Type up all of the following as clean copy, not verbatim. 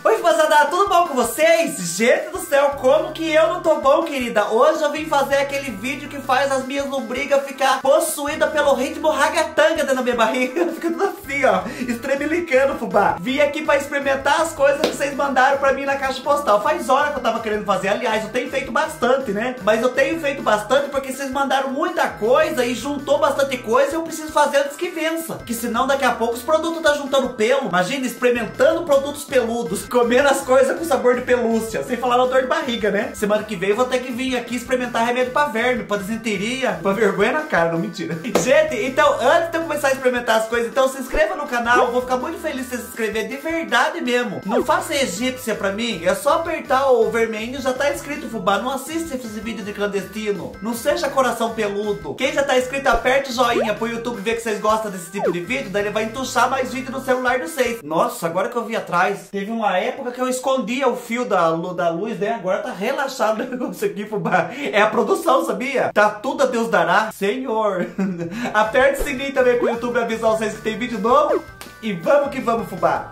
Oi, moçada, tudo bom com vocês? Gente do céu, como que eu não tô bom, querida? Hoje eu vim fazer aquele vídeo que faz as minhas lombrigas ficar possuídas pelo ritmo ragatanga dentro da minha barriga. Fica tudo assim, ó, estremelicando, fubá. Vim aqui pra experimentar as coisas que vocês mandaram pra mim na caixa postal. Faz hora que eu tava querendo fazer, aliás, eu tenho feito bastante, né? Mas eu tenho feito bastante porque vocês mandaram muita coisa e juntou bastante coisa e eu preciso fazer antes que vença. Que senão daqui a pouco os produtos tá juntando pelo. Imagina, experimentando produtos peludos, comendo as coisas com sabor de pelúcia, sem falar na dor de barriga, né? Semana que vem eu vou ter que vir aqui experimentar remédio pra verme, pra desenteria, pra vergonha na cara, não, mentira. Gente, então antes de eu começar a experimentar as coisas, então se inscreva no canal, eu vou ficar muito feliz se você se inscrever de verdade mesmo. Não faça egípcia pra mim, é só apertar o vermelhinho, já tá inscrito, fubá. Não assiste esse vídeo de clandestino, não seja coração peludo. Quem já tá inscrito, aperta o joinha pro YouTube ver que vocês gostam desse tipo de vídeo, daí ele vai entuchar mais vídeo no celular de vocês. Nossa, agora que eu vi atrás, teve uma época que eu escondia o fio da luz, né? Agora tá relaxado o negócio aqui, fubá. É a produção, sabia? Tá tudo a Deus dará, Senhor. Aperte o sininho também pro YouTube avisar vocês que tem vídeo novo. E vamos que vamos, fubá.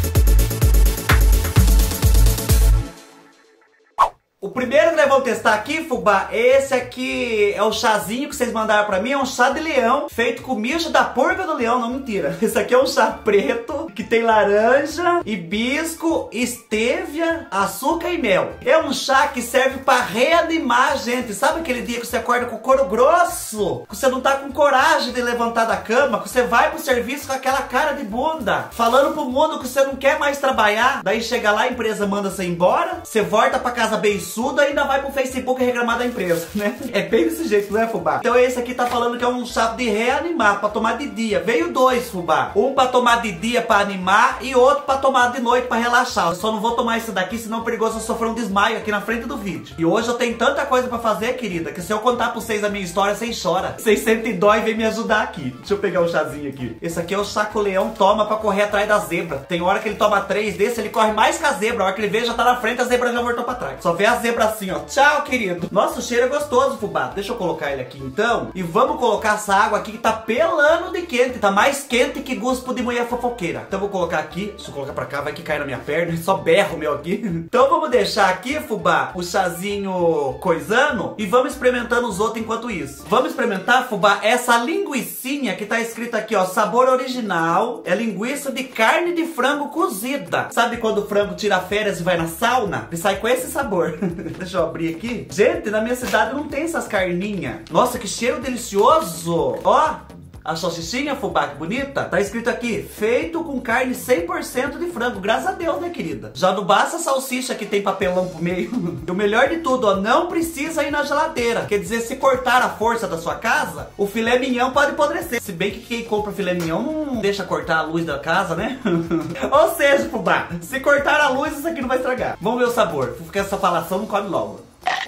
O primeiro que nós vamos testar aqui, fubá, esse aqui é o chazinho que vocês mandaram pra mim, é um chá de leão, feito com mijo da porca do leão, não, mentira. Esse aqui é um chá preto, que tem laranja, hibisco, estévia, açúcar e mel. É um chá que serve pra reanimar a gente. Sabe aquele dia que você acorda com o couro grosso, que você não tá com coragem de levantar da cama, que você vai pro serviço com aquela cara de bunda, falando pro mundo que você não quer mais trabalhar, daí chega lá, a empresa manda você embora, você volta pra casa bem ainda vai pro Facebook reclamar da empresa, né? É bem desse jeito, né, fubá? Então esse aqui tá falando que é um chá de reanimar, pra tomar de dia. Veio dois, fubá. Um pra tomar de dia pra animar e outro pra tomar de noite pra relaxar. Eu só não vou tomar esse daqui, senão é perigoso eu sofrer um desmaio aqui na frente do vídeo. E hoje eu tenho tanta coisa pra fazer, querida, que se eu contar pra vocês a minha história, vocês choram. Vocês sentem dó e vem me ajudar aqui. Deixa eu pegar um chazinho aqui. Esse aqui é o chá que o leão toma pra correr atrás da zebra. Tem hora que ele toma 3 desse, ele corre mais que a zebra. A hora que ele vê, já tá na frente, a zebra já voltou pra trás. Só vê a zebra assim, ó. Tchau, querido. Nossa, o cheiro é gostoso, fubá. Deixa eu colocar ele aqui, então. E vamos colocar essa água aqui que tá pelando de quente. Tá mais quente que guspo de mulher fofoqueira. Então eu vou colocar aqui. Deixa eu colocar pra cá, vai que cai na minha perna. Só berro o meu aqui. Então vamos deixar aqui, fubá, o chazinho coisando. E vamos experimentando os outros enquanto isso. Vamos experimentar, fubá, essa linguicinha que tá escrito aqui, ó. Sabor original. É linguiça de carne de frango cozida. Sabe quando o frango tira férias e vai na sauna? Ele sai com esse sabor. Deixa eu abrir aqui. Gente, na minha cidade não tem essas carninhas. Nossa, que cheiro delicioso. Ó, a salsichinha, fubá, que bonita. Tá escrito aqui, feito com carne 100% de frango. Graças a Deus, né, querida? Já não basta a salsicha que tem papelão pro meio. E o melhor de tudo, ó, não precisa ir na geladeira. Quer dizer, se cortar a força da sua casa, o filé mignon pode apodrecer. Se bem que quem compra filé mignon não deixa cortar a luz da casa, né? Ou seja, fubá, se cortar a luz, isso aqui não vai estragar. Vamos ver o sabor. Porque essa falação não come logo.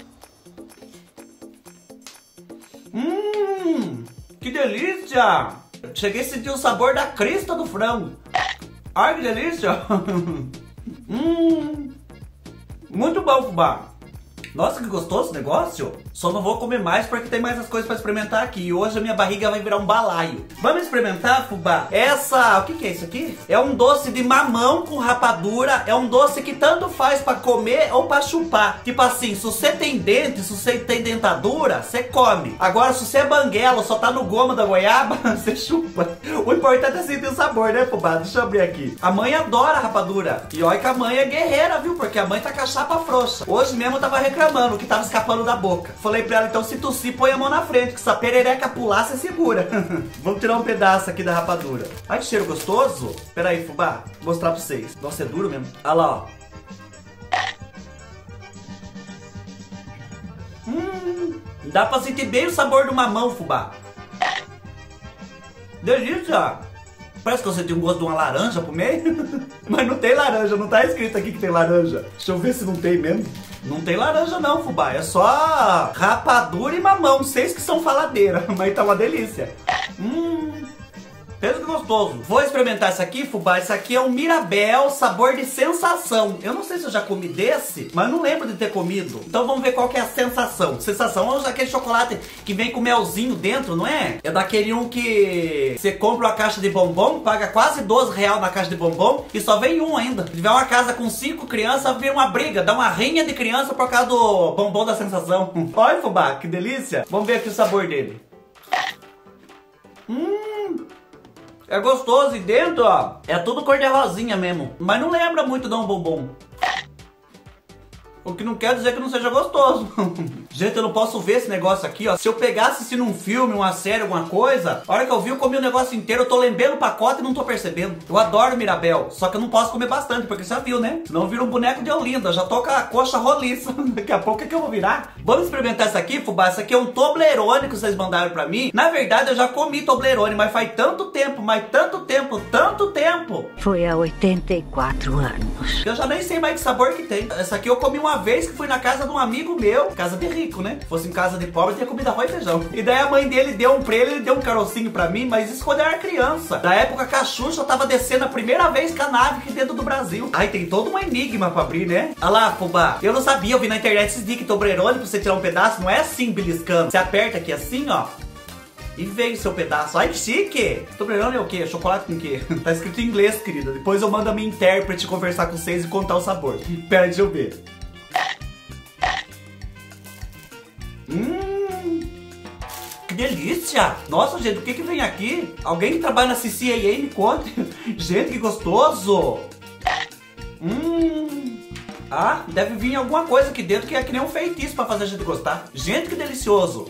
Que delícia! Cheguei a sentir o sabor da crista do frango. Ai, que delícia! Muito bom, fubá. Nossa, que gostoso esse negócio. Só não vou comer mais porque tem mais as coisas pra experimentar aqui. E hoje a minha barriga vai virar um balaio. Vamos experimentar, fubá? O que é isso aqui? É um doce de mamão com rapadura. É um doce que tanto faz pra comer ou pra chupar. Tipo assim, se você tem dente, se você tem dentadura, você come. Agora, se você é banguela, só tá no gomo da goiaba, você chupa. O importante é sentir o sabor, né, fubá? Deixa eu abrir aqui. A mãe adora rapadura. E olha que a mãe é guerreira, viu? Porque a mãe tá com a chapa frouxa. Hoje mesmo eu tava reclamando que tava escapando da boca. Falei pra ela, então se tossir, põe a mão na frente, que se a perereca pular, você segura. Vamos tirar um pedaço aqui da rapadura. Ai, que cheiro gostoso. Pera aí, fubá, vou mostrar pra vocês. Nossa, é duro mesmo. Olha lá, ó. Dá pra sentir bem o sabor do mamão, fubá. Delícia. Parece que eu senti um gosto de uma laranja pro meio. Mas não tem laranja, não tá escrito aqui que tem laranja. Deixa eu ver se não tem mesmo. Não tem laranja não, fubá. É só rapadura e mamão. Vocês que são faladeira, mas tá uma delícia. Pensa que gostoso. Vou experimentar esse aqui, fubá. Esse aqui é um Mirabel, sabor de sensação. Eu não sei se eu já comi desse, mas não lembro de ter comido. Então vamos ver qual que é a sensação. Sensação é aquele chocolate que vem com melzinho dentro, não é? É daquele um que você compra uma caixa de bombom, paga quase R$12 na caixa de bombom e só vem um ainda. Se tiver uma casa com 5 crianças, vira uma briga, dá uma rinha de criança por causa do bombom da sensação. Olha, fubá, que delícia. Vamos ver aqui o sabor dele. É gostoso. E dentro, ó, é tudo cor de rosinha mesmo. Mas não lembra muito de um bombom. O que não quer dizer que não seja gostoso. Gente, eu não posso ver esse negócio aqui, ó. Se eu pegasse assistindo um filme, uma série, alguma coisa, a hora que eu vi, eu comi o negócio inteiro, eu tô lambendo o pacote e não tô percebendo. Eu adoro Mirabel, só que eu não posso comer bastante, porque você já viu, né? Senão vira um boneco de Olinda, já tô com a coxa roliça. Daqui a pouco é que eu vou virar. Vamos experimentar essa aqui, fubá. Essa aqui é um Toblerone que vocês mandaram pra mim. Na verdade, eu já comi Toblerone, mas faz tanto tempo, tanto tempo. Foi há 84 anos. Eu já nem sei mais que sabor que tem. Essa aqui eu comi uma vez que fui na casa de um amigo meu, casa de rico, né? Se fosse em casa de pobre, tinha comido arroz e feijão. E daí a mãe dele deu um pra ele deu um carocinho pra mim, mas isso quando eu era criança. Da época que a Xuxa tava descendo a primeira vez com a nave aqui dentro do Brasil. Ai, tem todo um enigma pra abrir, né? Olha lá, fubá. Eu não sabia, eu vi na internet esses dias que Toblerone, pra você tirar um pedaço, não é assim, beliscando. Você aperta aqui assim, ó. E veio o seu pedaço. Ai, que chique! Toblerone é o quê? Chocolate com o quê? Tá escrito em inglês, querida. Depois eu mando a minha intérprete conversar com vocês e contar o sabor. Pera, deixa eu ver. Que delícia! Nossa, gente, o que que vem aqui? Alguém que trabalha na CCAA me conte. Gente, que gostoso! Ah, deve vir alguma coisa aqui dentro que é que nem um feitiço pra fazer a gente gostar. Gente, que delicioso!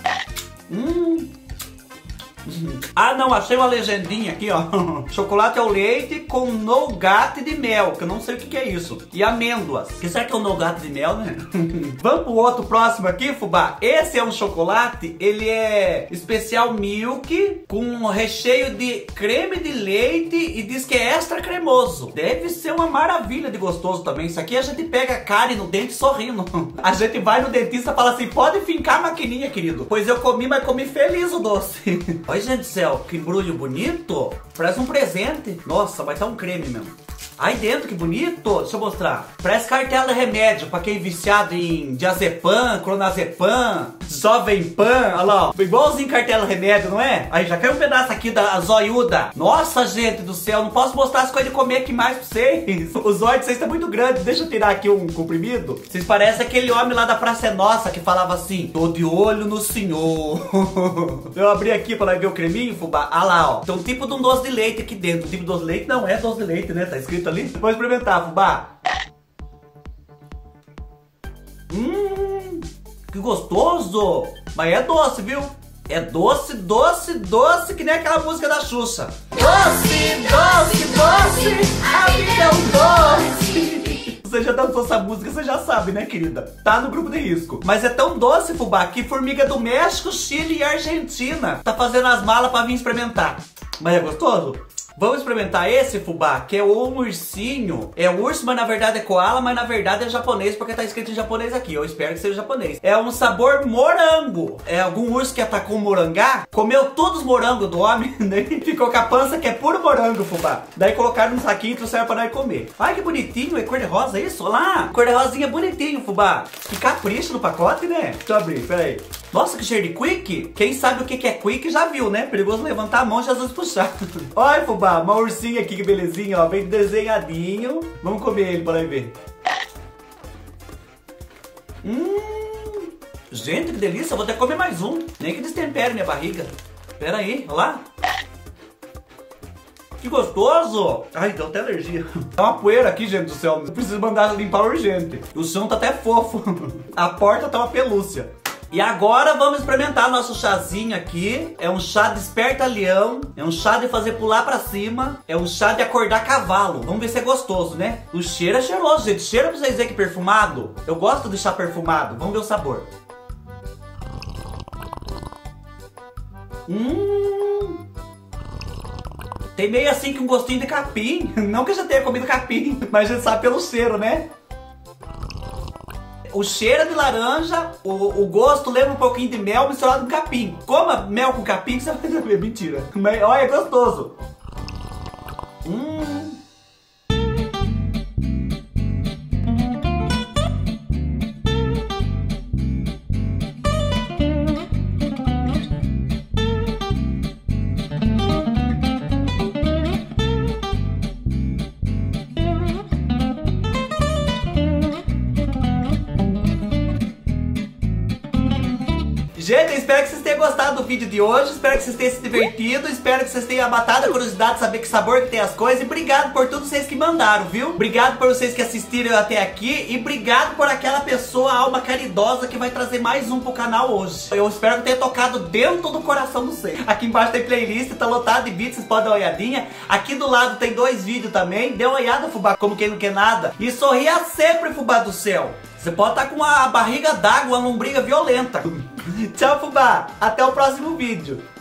Ah, não, achei uma legendinha aqui, ó. Chocolate ao leite com nougat de mel, que eu não sei o que é isso. E amêndoas. Que será que é o nougat de mel, né? Vamos pro outro próximo aqui, fubá. Esse é um chocolate, ele é especial milk com recheio de creme de leite e diz que é extra cremoso. Deve ser uma maravilha de gostoso também. Isso aqui a gente pega a cárie no dente sorrindo. A gente vai no dentista e fala assim, pode fincar a maquininha, querido. Pois eu comi, mas comi feliz o doce. Olha, gente do céu, que embrulho bonito. Parece um presente. Nossa, vai estar um creme mesmo. Aí dentro, que bonito. Deixa eu mostrar. Parece cartela de remédio pra quem é viciado em diazepam, clonazepam, jovem pan. Olha lá, ó. Igualzinho cartela de remédio, não é? Aí já caiu um pedaço aqui da zoiuda. Nossa, gente do céu, não posso mostrar as coisas de comer aqui mais pra vocês. O zóio de vocês tá muito grande. Deixa eu tirar aqui um comprimido. Vocês parecem aquele homem lá da Praça é Nossa que falava assim, tô de olho no senhor. Eu abri aqui pra ver o creminho, fubá. Ah lá, ó. Tem um tipo de um doce de leite aqui dentro. O tipo de doce de leite não é doce de leite, né? Tá escrito ali. Vou experimentar, fubá. Que gostoso. Mas é doce, viu? É doce, doce, doce, que nem aquela música da Xuxa. Doce, doce, doce, a vida é um doce. Você já dançou essa música, você já sabe, né, querida? Tá no grupo de risco. Mas é tão doce, fubá, que formiga do México, Chile e Argentina tá fazendo as malas pra vir experimentar. Mas é gostoso? Vamos experimentar esse, fubá, que é um ursinho. É urso, mas na verdade é koala, mas na verdade é japonês, porque tá escrito em japonês aqui. Eu espero que seja japonês. É um sabor morango. É algum urso que atacou um morangá, comeu todos os morangos do homem, né? Ficou com a pança que é puro morango, fubá. Daí colocaram num saquinho e trouxeram pra nós comer. Ai, que bonitinho, é cor de rosa isso? Olha lá, cor de rosinha bonitinho, fubá. Que capricho no pacote, né? Deixa eu abrir, peraí. Nossa, que cheiro de quick. Quem sabe o que é quick já viu, né? Perigoso levantar a mão e Jesus puxar. Olha, fubá, uma ursinha aqui, que belezinha, ó. Bem desenhadinho. Vamos comer ele para ver. Gente, que delícia. Eu vou até comer mais um. Nem que destempere minha barriga. Pera aí, olha lá. Que gostoso. Ai, deu até alergia. Tá uma poeira aqui, gente do céu. Eu preciso mandar limpar urgente. O chão tá até fofo. A porta tá uma pelúcia. E agora vamos experimentar nosso chazinho aqui. É um chá de espertalhão. É um chá de fazer pular pra cima. É um chá de acordar cavalo. Vamos ver se é gostoso, né? O cheiro é cheiroso, gente. Cheira pra vocês verem que perfumado. Eu gosto de chá perfumado. Vamos ver o sabor. Tem meio assim que um gostinho de capim. Não que eu já tenha comido capim, mas a gente sabe pelo cheiro, né? O cheiro é de laranja, o gosto lembra um pouquinho de mel misturado com capim. Coma mel com capim que você vai saber. Mentira. Mas, olha, é gostoso. Gente, eu espero que vocês tenham gostado do vídeo de hoje, espero que vocês tenham se divertido, espero que vocês tenham matado a curiosidade de saber que sabor que tem as coisas, e obrigado por todos vocês que mandaram, viu? Obrigado por vocês que assistiram até aqui, e obrigado por aquela pessoa, alma caridosa, que vai trazer mais um pro canal hoje. Eu espero que tenha tocado dentro do coração do vocês. Aqui embaixo tem playlist, tá lotado de vídeos, vocês podem dar uma olhadinha. Aqui do lado tem 2 vídeos também, dê uma olhada, fubá, como quem não quer nada. E sorria sempre, fubá do céu. Você pode estar com a barriga d'água, uma lombriga violenta. Tchau, fubá. Até o próximo vídeo.